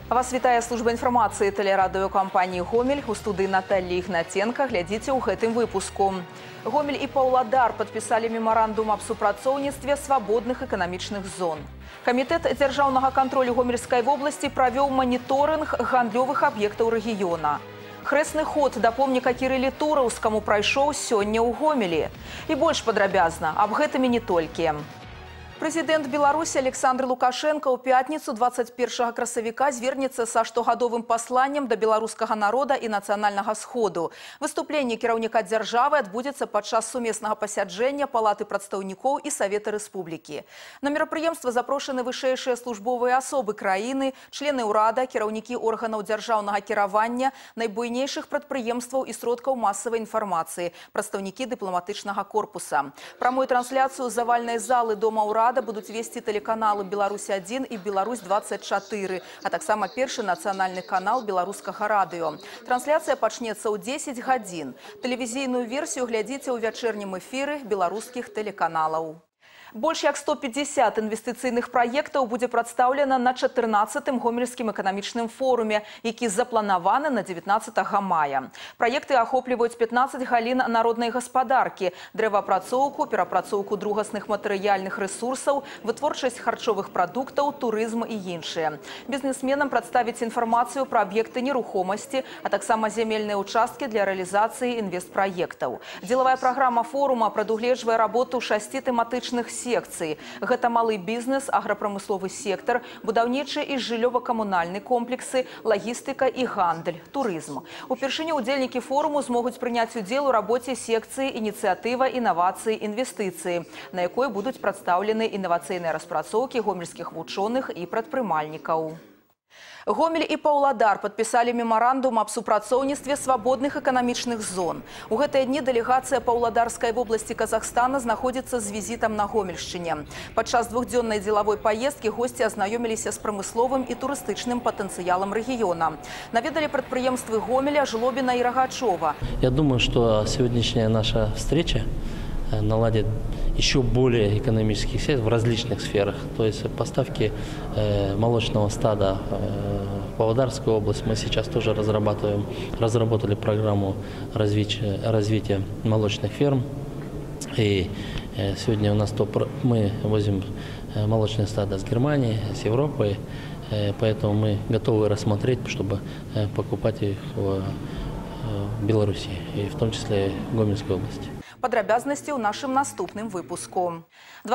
Вас вітае служба інфармацыі тэлерадыёкампаніі «Гомель». У студыі Наталья Ігнаценка. Глядзіце ў гэтым выпуску. Гомель і Паўладар падпісалі мемарандум аб супрацоўніцтве свабодных эканамічных зон. Камітэт дзяржаўнага кантролю Гомельскай вобласці правёў маніторынг гандлёвых аб'ектаў рэгіёна. Хрэсны ход да помніка Кірылі Тураўскаму прайшоў сёння ў Гомелі. І больш падрабязна аб гэтым і не толькі. Президент Беларуси Александр Лукашенко ў пятніцу 21 красавіка звернецца са штогадовым пасланнем да беларускага народа і нацыянальнага сходу. Выступленне кіраўніка дзяржавы адбудзецца падчас сумеснага пасяджэння Палаты прадстаўнікоў і Савета Рэспублікі. На мерапрыемства запрошаны вышэйшыя службовыя асобы краіны, члены ўрада, кіраўнікі органаў дзяржаўнага кіравання, найбуйнейшых прадпрыемстваў і сродкаў масавай інфармацыі, прадстаўнікі дыпламатычнага корпуса. Прамую трансляцыю з авальнай залы Дома ўрада будуць весці тэлеканалы «Беларусь-1» і «Беларусь-24», а таксама першы нацыянальны канал беларускага радыё. Трансляцыя пачнецца ў 10 гадзін. Тэлевізійную версію глядзіце ў вячэрнім эфіры беларускіх тэлеканалаў. Больш як 150 інвестыцыйных праектаў будзе прадстаўлена на 14-м гомельскім эканамічным форуме, які запланаваны на 19 мая. Праекты ахопліваюць 15 галін народнай гаспадаркі, дрэваапрацоўку, перапрацоўку другасных матэрыяльных рэсурсаў, вытворчасць харчовых прадуктаў, турызм і іншыя. Бізнесменам прадставіць інфармацыю пра аб'екты нерухомасці, а таксама зямельныя ўчасткі для рэалізацыі інвестпраектаў. Дзелавая праграма форума прадугледжвае работу 6 тэматычных секций. Гэта малы бізнес, аграпрамысловы сектор, будаўнічы і жыллёва-камунальны комплексы, лагістыка і гандаль, турызм. Упершыню удзельнікі форуму змогуць прыняць удзел у рабоце секцыі «Ініцыятыва, інавацыі, інвестыцыі», на якой будуць прадстаўлены інавацыйныя распрацоўкі гомельскіх вучоных і прадпрымальнікаў. Гомель і Паўладар падпісалі мемарандум аб супрацоўніцтве свабодных эканамічных зон. У гэтыя дні дэлегацыя Паўладарскай вобласці Казахстана знаходзіцца з візітам на Гомельшчыне. Падчас двухдзённай дзелавой паездкі госці азнаёміліся з прамысловым і турыстычным патэнцыялам рэгіёна. Наведалі прадпрыемствы Гомеля, Жлобіна і Рогачова. Я думаю, что сегодняшняя наша встреча наладит еще более экономических связей в различных сферах. То есть поставки молочного стада в Павлодарскую область мы сейчас тоже разработали программу развития молочных ферм. И сегодня у нас мы возим молочное стадо с Германии, с Европы, поэтому мы готовы рассмотреть, чтобы покупать их в Беларуси, и в том числе в Гомельской области. Падрабязнасці ў нашым наступным выпуску.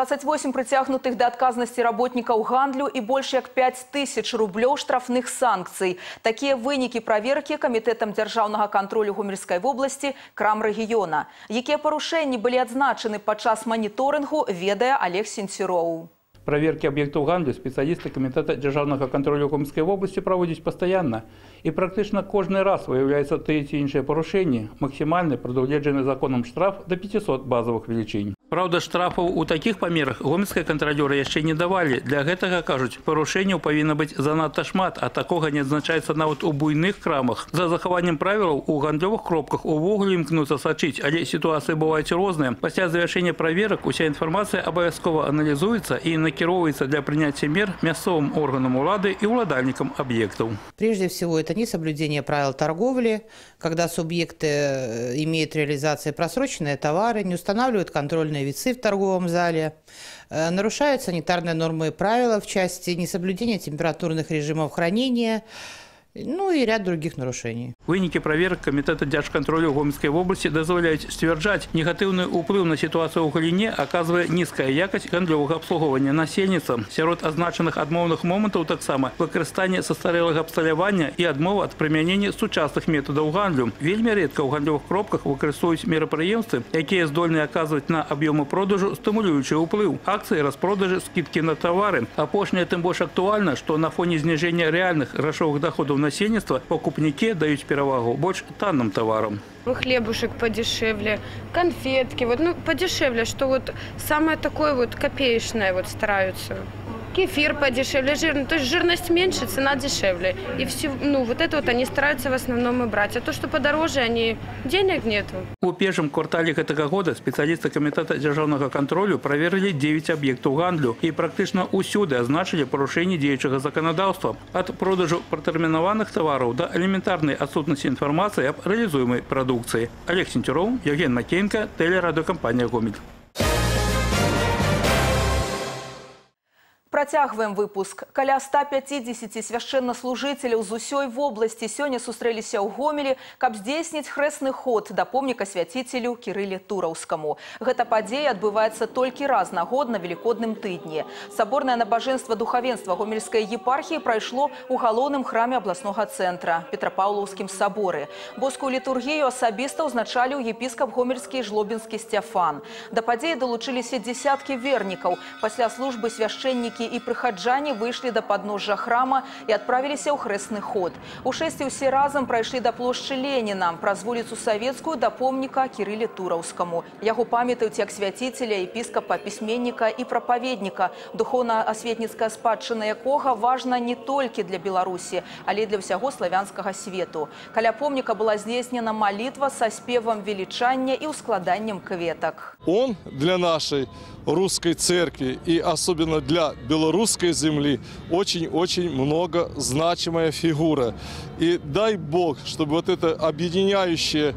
28 прыцягнутых да адказнасці работнікаў гандлю і больш як 5000 рублёў штрафных санкцый. Такія вынікі праверкі камітэтам дзяржаўнага кантролю Гомельскай вобласці крам рэгіёна. Якія парушэнні былі адзначаны падчас маніторынгу, ведае Олег Сенцюроў. Проверки объектов гандлю специалисты Комитета державного контроля Гомельской области проводят постоянно. И практично кожний раз виявляються ті чи інші порушення. Максимальний предугледжений законом штраф до 500 базових величин. Правда, штрафов у таких памерах гомельские контролеры еще не давали. Для этого, кажуть, порушенняў повинно быть занадто шмат, а такого не адзначаецца нават у буйных крамах. За захаваннем правілаў у гандлёвых кропках увогуле імкнуцца сачыць, але ситуации бывают розныя. Пасля завершения проверок уся информация обовязково анализуется и накіроўваецца для принятия мер мясцовым органам улады и уладальникам объектов. Прежде всего, это несоблюдение правил торговли, когда субъекты имеют реализации просроченные товары, не устанавливают контрольные весы в торговом зале, нарушают санитарные нормы и правила в части несоблюдения температурных режимов хранения, ну и ряд других нарушений. Вынікі праверак Камітэта дзяржкантролю Гомельской области дазваляюць сцвярджаць, негатыўны ўплыў на ситуацию ў галіне аказвае нізкая якасць гандлёвага абслугоўвання насельніцтва. Сярод азначаных адмоўных момантаў таксама выкарыстанне састарэлага абсталявання і адмова ад прымянення сучасных метадаў гандлю. Вельмі рэдка ў гандлёвых кропках выкарыстоўваюць мерапрыемствы, якія здольны аказваць на аб'ёмы продажу стымулюючы ўплыў. Акцыі, распродажы, скидкі на товары. Апошняе тым больш актуальна, што на фоне зніжэння рэальных грашовых доходаў насельніцтва покупнікі даюць перавагу больш танным товарам. Хлебушек подешевле, конфетки, подешевле, что самое такое копеечное стараются. Кефир подешевле, жирный. То есть жирность меньше, цена дешевле. И все, вот это вот они стараются в основном и брать. А то, что подороже, денег нету. У першым квартале гэтага года спецыялісты камітэта дзяржаўнага кантролю праверылі 9 аб'ектаў гандлю і практычна ўсюды азначылі парушэнні дзеючага заканадаўства. Ад продажу пратэрмінаваных тавараў да элементарнай адсутнасці інфармацыі аб рэалізуемай прадукцыі. Олег Сентюроў, Евген Макеенко, телерадиокомпания «Гомель». Працягваем выпуск. Каля 150 свяшчэннаслужыцеляў з усёй вобласці сёння сустрэліся ў Гомелі, каб здзейсніць хрэсны ход да помніка свяціцелю Кірыле Тураўскаму. Гэта падзея адбываецца толькі раз на год на Велікодным тыдні. Саборнае набажэнства духавенства Гомельскай епархіі прайшло ў галоўным храме абласнога цэнтра – Петрапаўлаўскім саборы. Боскую літургію асабіста ўзначаліў епіскап гомельскі і жлобінскі Сцяфан. Да падзеі далучыліся дзесяткі вернікаў. Пасля службы свяшчэннікі і прыхаджане выйшлі да падножжа храма і адправіліся ў хрэсны ход. У 6 усе разам прайшлі да плошчы Леніна, праз вуліцу Савецкую да помніка Кірыле Тураўскаму. Яго памятаюць як свяціцеля, епіскапа, пісьменніка і прапаведніка, духоўна-асветніцкая спадчына якога важна не толькі для Беларусі, але і для ўсяго славянскага свету. Каля помніка была здзейснена малітва са спевам велічання і ускладаннем кветак. Он для нашей русской церкви и особенно для белорусской земли очень-очень много значимая фигура. И дай Бог, чтобы вот это объединяющее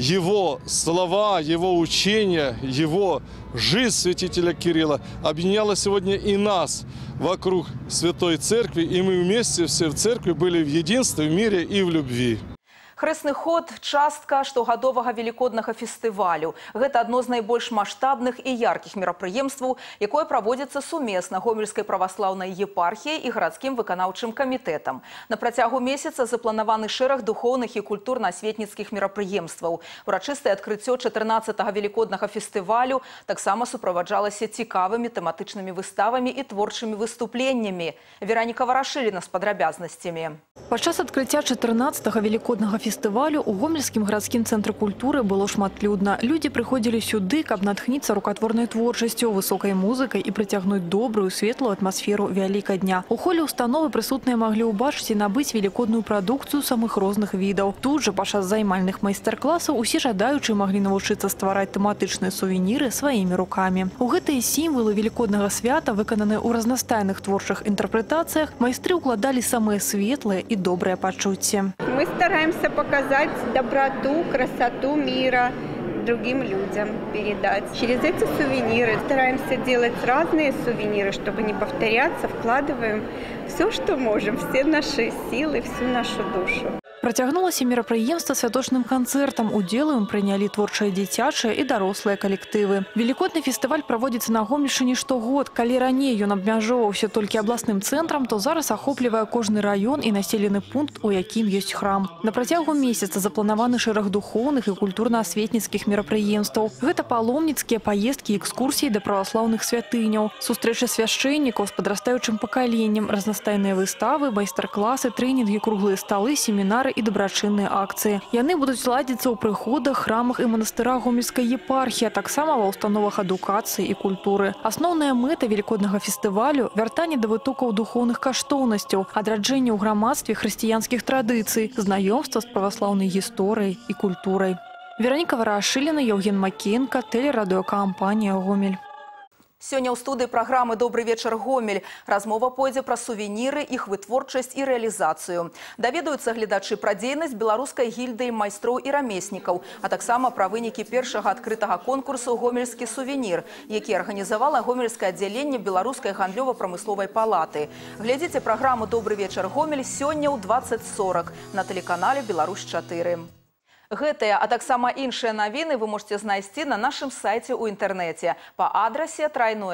его слова, его учения, его жизнь святителя Кирилла объединяла сегодня и нас вокруг Святой Церкви, и мы вместе все в церкви были в единстве, в мире и в любви. Хрэсны ход – частка штогадовага велікоднага фестывалю. Гэта адно з найбольш маштабных і яркіх мерапрыемстваў, якое праводзіцца сумесна Гомельскай праваслаўнай епархіяй і гарадскім выканаўчым камітэтам. На працягу месяца запланаваны шэраг духоўных і культурна-асветніцкіх мерапрыемстваў. Урачыстае адкрыццё 14-га велікоднага фестывалю таксама суправаджалася цікавымі тэматычнымі выставамі і творчымі выступленнямі. Вераніка Варашыліна з падрабязнасцямі. Падчас адкрыцця 14-га велікоднага фестывалю у Гомельскім гарадскім цэнтры культуры было шматлюдна. Людзі прыходзілі сюды, каб натхніцца рукатворнай творчасцю, высокай музыкай і прыцягнуць добрую, светлую атмасферу Вялікадня. У холе установы прысутныя маглі ўбачыць і набыць велікодную прадукцыю самых розных відаў. Тут жа падчас займальных майстар-класаў усе жадаючыя маглі навучыцца ствараць тэматычныя сувеніры сваімі рукамі. У гэтыя сімвалы велікоднага свята, выкананыя ў разнастайных творчых інтэрпрэтацыях, майстры ўкладалі самыя светлыя і добрыя пачуцці. Мы стараемся показать доброту, красоту мира другим людям, передать. Через эти сувениры стараемся делать разные сувениры, чтобы не повторяться, вкладываем все, что можем, все наши силы, всю нашу душу. Працягнулася мерапрыемства святочным канцэртам. Удзел ім прынялі творчыя дзіцячыя і дарослыя калектывы. Велікодны фестываль праводзіцца на Гомельшчыне штогод. Калі раней ён абмяжоўваўся толькі абласным цэнтрам, то зараз ахоплівае кожны раён і населены пункт, у якім ёсць храм. На працягу месяца запланаваны шэраг духоўных і культурна-асветніцкіх мерапрыемстваў. Гэта паломніцкія паездкі і экскурсіі да праваслаўных святыняў, сустрэчы свяшчэннікаў з падрастаючым пакаленнем, разнастайныя выставы, майстар-класы, трэнінгі, круглыя сталы, семінары і дабрачынныя акцыі. Яны будуць ладзіцца ў прыходах, храмах і манастырах Гомельскай епархіі, а таксама ва ўстановах адукацыі і культуры. Асноўная мэта велікоднага фестывалю – вяртанне да вытокаў духоўных каштоўнасцяў, адраджэнне ў грамадстве хрысціянскіх традыцый, знаёмства з праваслаўнай гісторыяй і культурай. Вераніка Варашыліна, Евген Макеенко, телерадиокомпания «Гомель». Сёння ў студыі праграмы «Добры вечар, Гомель» размова пойдзе пра сувеніры, іх вытворчасць і рэалізацыю. Даведаюцца гледачы пра дзейнасць беларускай гільдыі майстроў і рамеснікаў, а таксама пра вынікі першага адкрытага конкурсу «Гомельскі сувенір», які арганізавала гомельскае аддзяленне беларускай гандлёва-прамысловай палаты. Глядзіце праграму «Добры вечар, Гомель» сёння ў 20:40 на тэлеканале «Беларусь-4». Гэтыя, а таксама іншыя навіны вы можете знайсці на нашым сайце ў інтэрнэце па адрасе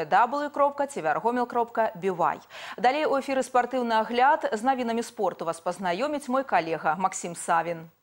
www.tvrgomel.by. Далей у эфіры спартыўны агляд з навінамі спорту вас пазнаёміць мой калега Максім Савін.